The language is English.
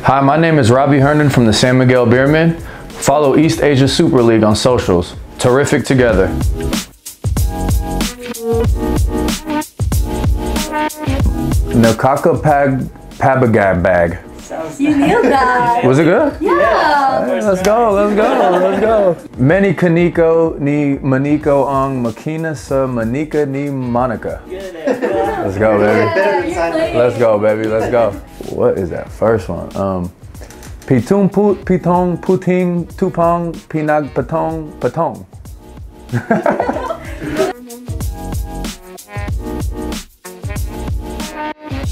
Hi, my name is Robbie Herndon from the San Miguel Beermen. Follow East Asia Super League on socials. Terrific together. Nakaka Pabagab bag. You nailed that. Was it good? Yeah. Hey, let's go. Many kaniko ni maniko ang makina sa manika ni Monica. Let's go, baby. Let's go. What is that first one? Pitung pitong puting tupong pinag patong patong.